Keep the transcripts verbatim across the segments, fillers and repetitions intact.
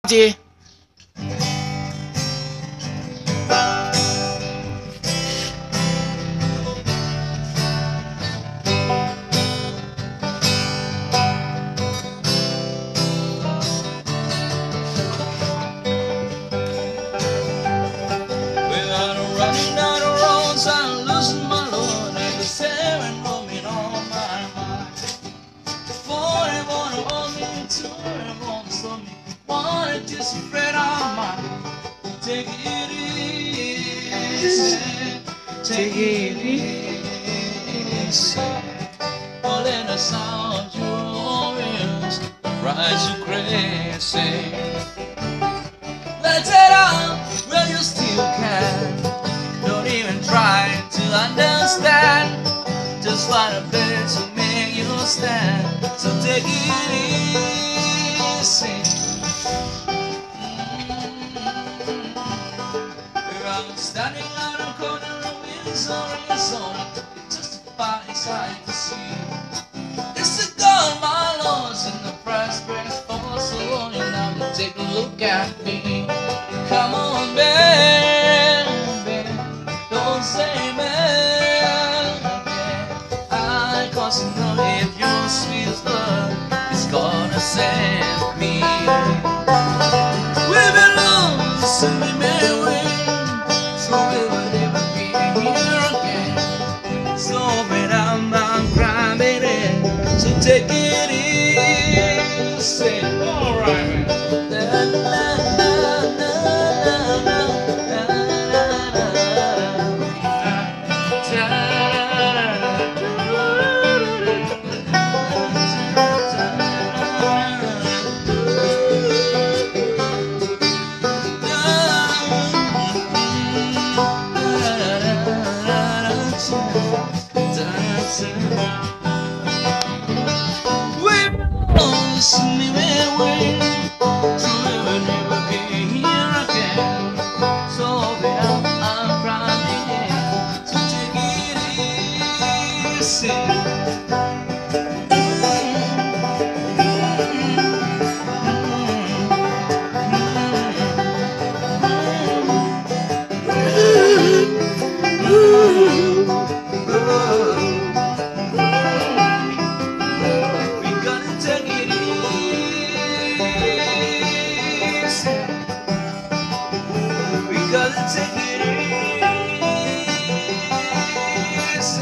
จี Just spread our mind. Take it easy, take it easy. Don't let the sound of your ears rise you crazy. Let it out where you still can. Don't even try to understand. Just find a place to make you stand. So take it easy. Standing on a corner of Windsor in the sun, it's just a fine sight to see. It's a gold my lords in the price breaks for so long. Now you take a look at me. Come on, baby, don't say man. I cause you know if your sweet love is gonna save me. We belong to Sunday Mary. So we will never be here again. So when I'm, I'm crying, baby, so take it easy. Alright, na na na na na Listen me way, so we will never be here again. So when I'm crying, so take it easy. Take it easy.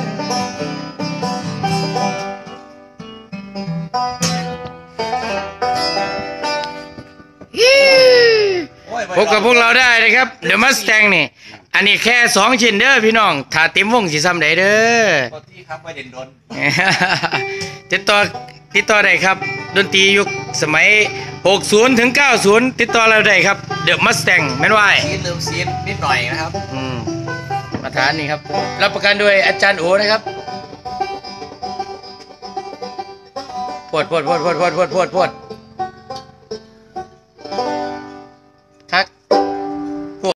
พบกับพวกเราได้นะครับเดอะมัสแตงนี่อันนี้แค่สองชิ้นเด้อพี่น้องถ้าเต็มวงสิซ้ำได้เด้อขอที่ครับว่าเด่นดนติดต่อติดต่อได้ครับดนตรียุคสมัยหกสิบถึงเก้าสิบติดต่อเราได้ครับเดอะมัสแตงแม่นว่าซีนลืมซีนนิดหน่อยนะครับอืมมาฐานนี่ครับรับประกันโดยอาจารย์โอนะครับพวดพวดพวดพวดพวดพวดพวด